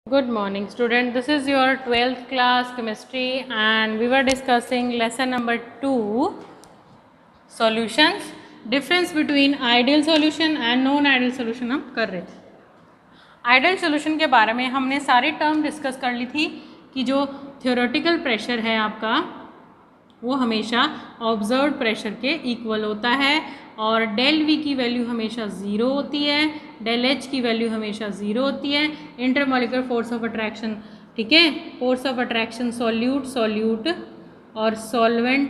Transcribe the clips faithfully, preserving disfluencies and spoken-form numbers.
Good morning student, this is your twelfth class chemistry and we were discussing lesson number two, solutions. Difference between ideal solution and non ideal solution हम कर रहे थे. Ideal solution के बारे में हमने सारी टर्म डिस्कस कर ली थी कि जो थियोरेटिकल प्रेशर है आपका वो हमेशा ऑब्जर्व्ड प्रेशर के इक्वल होता है और डेल वी की वैल्यू हमेशा ज़ीरो होती है, डेल एच की वैल्यू हमेशा ज़ीरो होती है. इंटरमॉलिक्यूलर फोर्स ऑफ अट्रैक्शन, ठीक है, force of attraction solute solute और सॉल्वेंट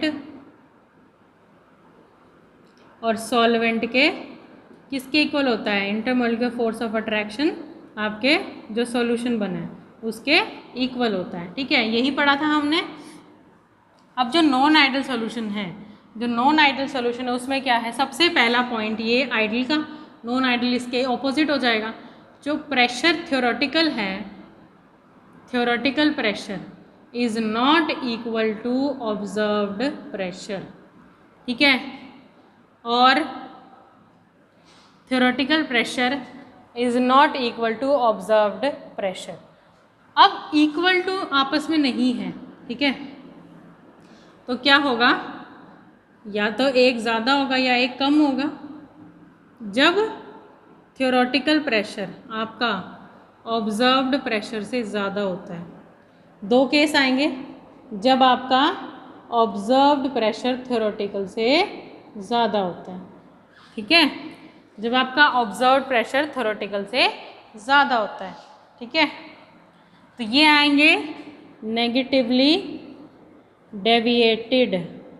और सॉल्वेंट के किसके इक्वल होता है? इंटरमॉलिक्यूलर फोर्स ऑफ अट्रैक्शन आपके जो सॉल्यूशन बना है उसके इक्वल होता है. ठीक है, यही पढ़ा था हमने. अब जो नॉन आइडियल सॉल्यूशन है, जो नॉन आइडियल सॉल्यूशन है उसमें क्या है? सबसे पहला पॉइंट ये आइडियल का, नॉन आइडियल इसके ऑपोजिट हो जाएगा. जो प्रेशर थ्योरेटिकल है, theoretical pressure is not equal to observed pressure. ठीक है, और theoretical pressure is not equal to observed pressure. अब इक्वल टू आपस में नहीं है, ठीक है, तो क्या होगा? या तो एक ज़्यादा होगा या एक कम होगा. जब थ्योरेटिकल प्रेशर आपका ऑब्जर्व्ड प्रेशर से ज़्यादा होता है, दो केस आएंगे. जब आपका ऑब्जर्व्ड प्रेशर थ्योरेटिकल से ज़्यादा होता है, ठीक है, जब आपका ऑब्जर्व्ड प्रेशर थ्योरेटिकल से ज़्यादा होता है, ठीक है, तो ये आएंगे negatively deviated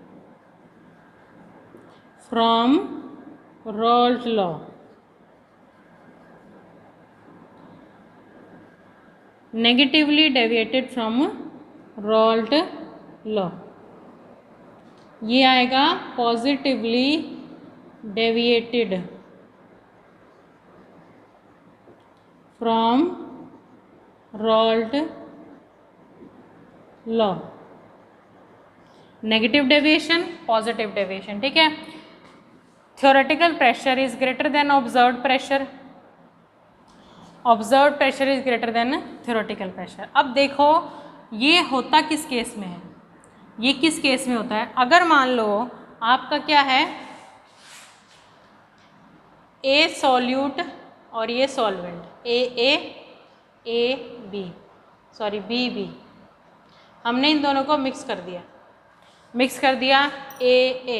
from Raoult law. Negatively deviated from Raoult law. ये आएगा positively deviated from Raoult law. Negative deviation, positive deviation. ठीक है, theoretical pressure is greater than observed pressure, observed pressure is greater than theoretical pressure. अब देखो ये होता किस case में है? ये किस केस में होता है? अगर मान लो आपका क्या है, ए सॉल्यूट और ये solvent, A A A B sorry B B, हमने इन दोनों को मिक्स कर दिया, मिक्स कर दिया ए ए.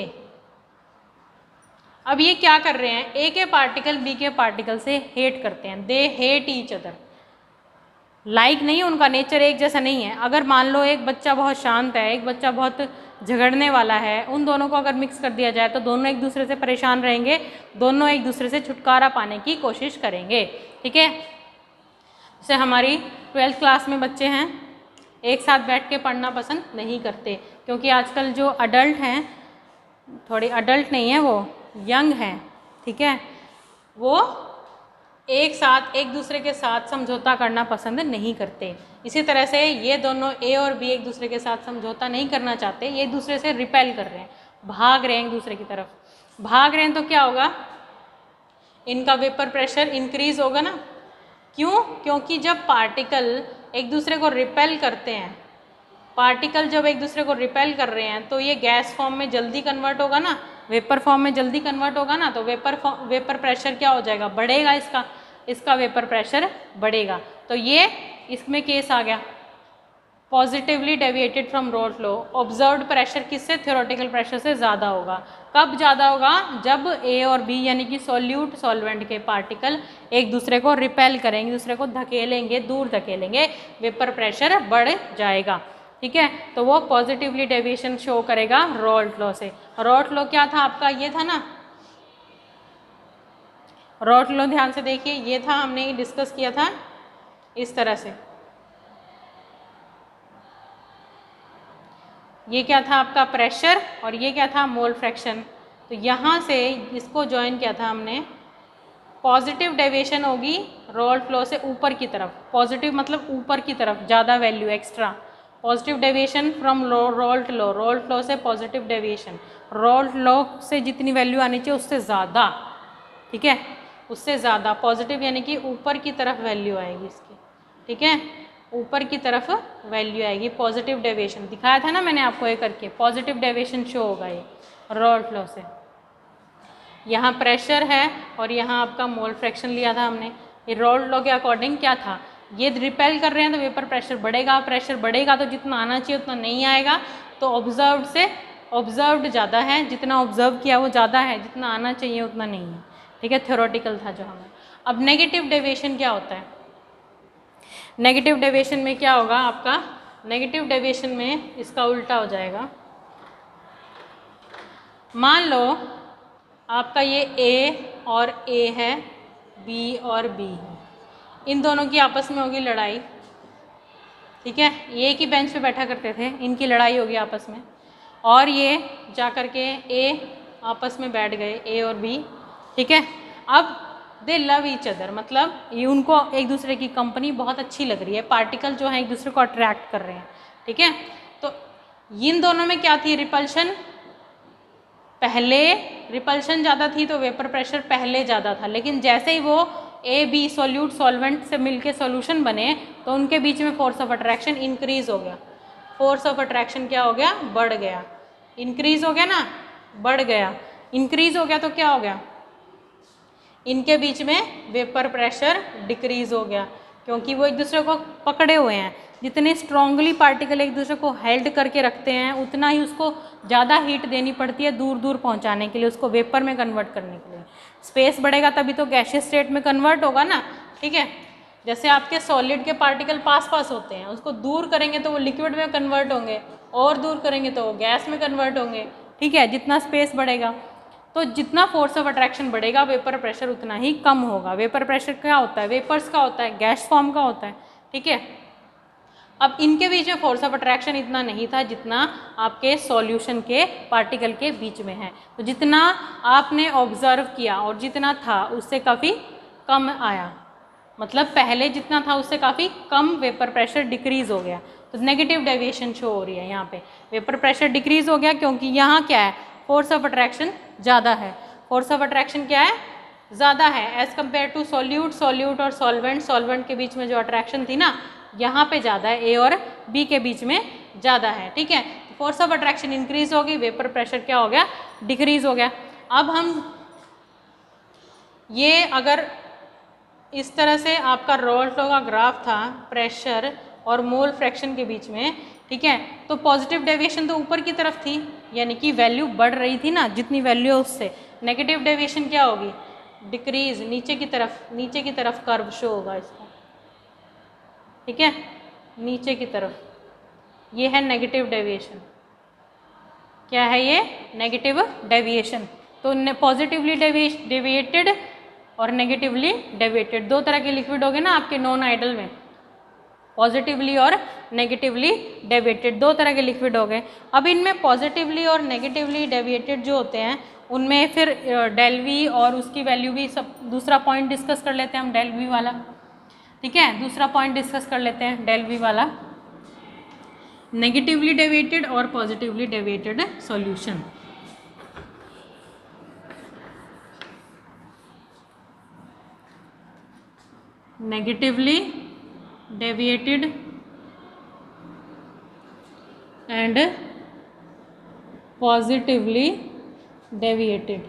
अब ये क्या कर रहे हैं? ए के पार्टिकल बी के पार्टिकल से हेट करते हैं. They hate each other. Like नहीं, उनका नेचर एक जैसा नहीं है. अगर मान लो एक बच्चा बहुत शांत है, एक बच्चा बहुत झगड़ने वाला है, उन दोनों को अगर मिक्स कर दिया जाए तो दोनों एक दूसरे से परेशान रहेंगे, दोनों एक दूसरे से छुटकारा पाने की कोशिश करेंगे. ठीक है, जैसे हमारी ट्वेल्थ क्लास में बच्चे हैं, एक साथ बैठ के पढ़ना पसंद नहीं करते, क्योंकि आजकल जो अडल्ट हैं, थोड़ी अडल्ट नहीं है, वो यंग हैं, ठीक है, वो एक साथ एक दूसरे के साथ समझौता करना पसंद नहीं करते. इसी तरह से ये दोनों ए और बी एक दूसरे के साथ समझौता नहीं करना चाहते, ये एक दूसरे से रिपेल कर रहे हैं, भाग रहे हैं एक दूसरे की तरफ. भाग रहे हैं तो क्या होगा? इनका वेपर प्रेशर इंक्रीज होगा ना. क्यों? क्योंकि जब पार्टिकल एक दूसरे को रिपेल करते हैं, पार्टिकल जब एक दूसरे को रिपेल कर रहे हैं तो ये गैस फॉर्म में जल्दी कन्वर्ट होगा ना, वेपर फॉर्म में जल्दी कन्वर्ट होगा ना, तो वेपर वेपर प्रेशर क्या हो जाएगा? बढ़ेगा. इसका इसका वेपर प्रेशर बढ़ेगा. तो ये इसमें केस आ गया positively deviated from Raoult law. Observed pressure किससे? थ्योरेटिकल प्रेशर से ज़्यादा होगा. कब ज़्यादा होगा? जब ए और बी यानी कि सॉल्यूट सॉल्वेंट के पार्टिकल एक दूसरे को रिपेल करेंगे, दूसरे को धकेलेंगे, दूर धकेलेंगे, वेपर प्रेशर बढ़ जाएगा. ठीक है, तो वो पॉजिटिवली डेविएशन शो करेगा रोल्ट लॉ से. रोल्ट लॉ क्या था आपका? ये था ना, रोल्ट लॉ ध्यान से देखिए, ये था, हमने डिस्कस किया था इस तरह से. ये क्या था आपका? प्रेशर, और ये क्या था? Mole fraction. तो यहाँ से इसको ज्वाइन किया था हमने. पॉजिटिव डेविएशन होगी रोल्ट लॉ से ऊपर की तरफ. पॉजिटिव मतलब ऊपर की तरफ, ज़्यादा value, extra. Positive deviation from Raoult law, Raoult law से पॉजिटिव डेविएशन, रोल्ट लॉ से जितनी वैल्यू आनी चाहिए उससे ज़्यादा. ठीक है, उससे ज़्यादा पॉजिटिव यानी कि ऊपर की तरफ वैल्यू आएगी इसकी. ठीक है, ऊपर की तरफ वैल्यू आएगी, पॉजिटिव डेविएशन दिखाया था ना मैंने आपको ये करके, पॉजिटिव डेविएशन शो होगा ये रॉल्ट लॉ से। यहाँ प्रेशर है और यहाँ आपका मोल फ्रैक्शन लिया था हमने, ये रॉल्ट लॉ के अकॉर्डिंग क्या था, ये रिपेल कर रहे हैं तो वेपर प्रेशर बढ़ेगा, प्रेशर बढ़ेगा तो जितना आना चाहिए उतना नहीं आएगा, तो ऑब्जर्व्ड से ऑब्जर्व्ड ज़्यादा है, जितना ऑब्जर्व किया वो ज़्यादा है, जितना आना चाहिए उतना नहीं है, ठीक है, थ्योरेटिकल था जो हमें। अब नेगेटिव डेविएशन क्या होता है, नेगेटिव डेविएशन में क्या होगा आपका, नेगेटिव डेविएशन में इसका उल्टा हो जाएगा। मान लो आपका ये A और A है, B और B है, इन दोनों की आपस में होगी लड़ाई, ठीक है, ये एक ही बेंच पे बैठा करते थे, इनकी लड़ाई होगी आपस में, और ये जा कर के A आपस में बैठ गए A और B, ठीक है। अब दे लव ईच अदर, मतलब ये उनको एक दूसरे की कंपनी बहुत अच्छी लग रही है, पार्टिकल जो है एक दूसरे को अट्रैक्ट कर रहे हैं, ठीक है। तो इन दोनों में क्या थी, रिपल्शन, पहले रिपल्शन ज़्यादा थी तो वेपर प्रेशर पहले ज़्यादा था, लेकिन जैसे ही वो ए बी सॉल्यूट सॉल्वेंट से मिलके सॉल्यूशन बने तो उनके बीच में फोर्स ऑफ अट्रैक्शन इंक्रीज हो गया, फोर्स ऑफ अट्रैक्शन क्या हो गया, बढ़ गया, इंक्रीज हो गया ना, बढ़ गया, इंक्रीज हो गया तो क्या हो गया, इनके बीच में वेपर प्रेशर डिक्रीज हो गया, क्योंकि वो एक दूसरे को पकड़े हुए हैं, जितने स्ट्रांगली पार्टिकल एक दूसरे को हेल्ड करके रखते हैं उतना ही उसको ज़्यादा हीट देनी पड़ती है दूर दूर पहुंचाने के लिए, उसको वेपर में कन्वर्ट करने के लिए। स्पेस बढ़ेगा तभी तो गैसियस स्टेट में कन्वर्ट होगा ना, ठीक है। जैसे आपके सॉलिड के पार्टिकल पास पास होते हैं, उसको दूर करेंगे तो वो लिक्विड में कन्वर्ट होंगे, और दूर करेंगे तो वो गैस में कन्वर्ट होंगे, ठीक है। जितना स्पेस बढ़ेगा तो जितना फोर्स ऑफ अट्रैक्शन बढ़ेगा वेपर प्रेशर उतना ही कम होगा। वेपर प्रेशर क्या होता है, वेपर्स का होता है, गैस फॉर्म का होता है, ठीक है। अब इनके बीच में फोर्स ऑफ अट्रैक्शन इतना नहीं था जितना आपके सॉल्यूशन के पार्टिकल के बीच में है, तो जितना आपने ऑब्जर्व किया और जितना था उससे काफ़ी कम आया, मतलब पहले जितना था उससे काफ़ी कम वेपर प्रेशर डिक्रीज़ हो गया, तो नेगेटिव डेविएशन शो हो रही है यहाँ पे, वेपर प्रेशर डिक्रीज़ हो गया क्योंकि यहाँ क्या है, फोर्स ऑफ अट्रैक्शन ज़्यादा है, फोर्स ऑफ अट्रैक्शन क्या है, ज़्यादा है as compare to solute, solute और सॉल्वेंट, सॉल्वेंट के बीच में जो अट्रैक्शन थी ना यहाँ पे ज़्यादा है, ए और बी के बीच में ज़्यादा है, ठीक है। फोर्स ऑफ अट्रैक्शन इंक्रीज होगी, वेपर प्रेशर क्या हो गया, डिक्रीज हो गया। अब हम ये अगर इस तरह से आपका रॉल्ट लॉ का ग्राफ था प्रेशर और मोल फ्रैक्शन के बीच में, ठीक है, तो पॉजिटिव डेविएशन तो ऊपर की तरफ थी, यानी कि वैल्यू बढ़ रही थी ना, जितनी वैल्यू है उससे। नेगेटिव डेविएशन क्या होगी, डिक्रीज, नीचे की तरफ, नीचे की तरफ कर्व शो होगा इसका, ठीक है, नीचे की तरफ, ये है नेगेटिव डेविएशन। क्या है ये, नेगेटिव डेविएशन। तो पॉजिटिवली डेविएटेड और नेगेटिवली डेविएटेड दो तरह के लिक्विड हो गए ना आपके नॉन आइडल में, पॉजिटिवली और नेगेटिवली डेविएटेड दो तरह के लिक्विड हो गए। अब इनमें पॉजिटिवली और नेगेटिवली डेविएटेड जो होते हैं उनमें फिर डेल वी और उसकी वैल्यू भी सब, दूसरा पॉइंट डिस्कस कर लेते हैं हम, डेल वी वाला, ठीक है, दूसरा पॉइंट डिस्कस कर लेते हैं डेल वी वाला, नेगेटिवली डेविएटेड और positively deviated solution. Negatively deviated and positively deviated,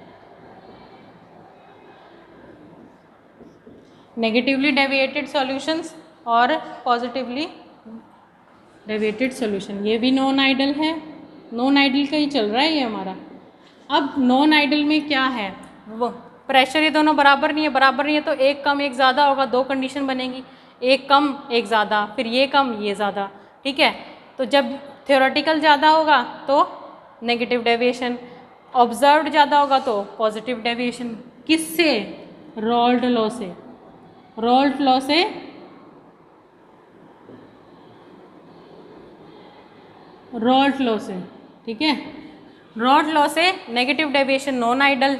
negatively deviated solutions और पॉजिटिवली डेविएटेड सॉल्यूशन। ये भी नॉन आइडल है, नॉन आइडल का ही चल रहा है ये हमारा। अब नॉन आइडल में क्या है, वो प्रेशर ये दोनों बराबर नहीं है, बराबर नहीं है तो एक कम एक ज़्यादा होगा, दो कंडीशन बनेगी, एक कम एक ज़्यादा, फिर ये कम ये ज़्यादा, ठीक है। तो जब थ्योरेटिकल ज़्यादा होगा तो नेगेटिव डेविएशन, ऑब्जर्व्ड ज़्यादा होगा तो पॉजिटिव डेविएशन। किससे, रॉल्ट लॉ से, रॉल्ट लॉ से रॉल्ट लॉ से, ठीक है, रॉल्ट लॉ से negative deviation non ideal,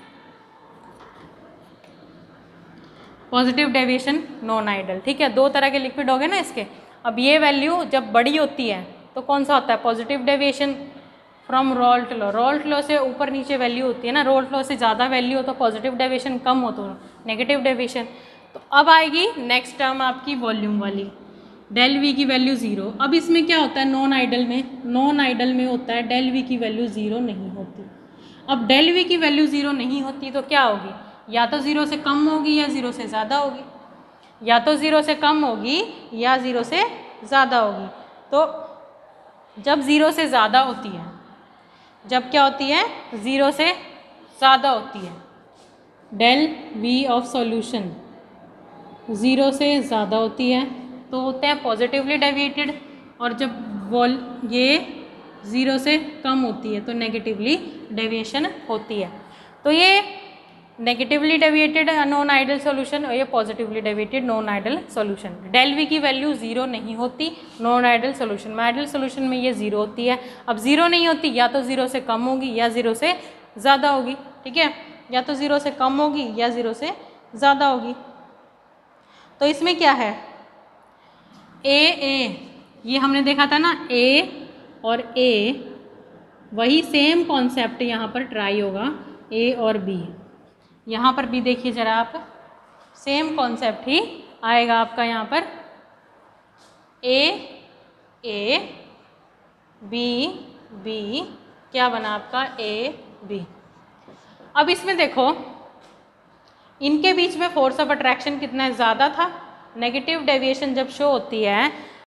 positive deviation non ideal, ठीक है। दो तरह के लिक्विड हो गए ना इसके। अब ये वैल्यू जब बड़ी होती है तो कौन सा होता है, positive deviation from Raoult law. Raoult law से ऊपर नीचे वैल्यू होती है ना, रॉल्ट लॉ से ज़्यादा वैल्यू हो तो पॉजिटिव डेविएशन, कम हो तो नेगेटिव डेविएशन। तो अब आएगी नेक्स्ट टर्म आपकी वॉल्यूम वाली, डेल वी की वैल्यू ज़ीरो। अब इसमें क्या होता है नॉन आइडल में, नॉन आइडल में होता है डेल वी की वैल्यू ज़ीरो नहीं होती। अब डेल वी की वैल्यू ज़ीरो नहीं होती तो क्या होगी, या तो ज़ीरो से कम होगी या ज़ीरो से ज़्यादा होगी, या तो ज़ीरो से कम होगी या ज़ीरो से ज़्यादा होगी। तो जब ज़ीरो से ज़्यादा होती है, जब क्या होती है ज़ीरो से ज़्यादा होती है, del V of solution zero से ज़्यादा होती है तो होते हैं पॉजिटिवली डेविएटेड, और जब वॉल ये ज़ीरो से कम होती है तो नेगेटिवली डेविएशन होती है। तो ये negatively deviated non ideal solution और ये positively deviated non ideal solution. Del V की वैल्यू ज़ीरो नहीं होती नॉन आइडल सॉल्यूशन में, आइडल सॉल्यूशन में ये ज़ीरो होती है। अब ज़ीरो नहीं होती, या तो ज़ीरो से कम होगी या ज़ीरो से ज़्यादा होगी, ठीक है, या तो ज़ीरो से कम होगी या ज़ीरो से ज़्यादा होगी। तो इसमें क्या है ए ए, ये हमने देखा था ना ए और ए, वही सेम कॉन्सेप्ट यहाँ पर ट्राई होगा ए और बी। यहाँ पर भी देखिए ज़रा आप, सेम कॉन्सेप्ट ही आएगा आपका यहाँ पर, ए ए बी बी, क्या बना आपका ए बी। अब इसमें देखो इनके बीच में फोर्स ऑफ अट्रैक्शन कितना ज़्यादा था, नेगेटिव डेविएशन जब शो होती है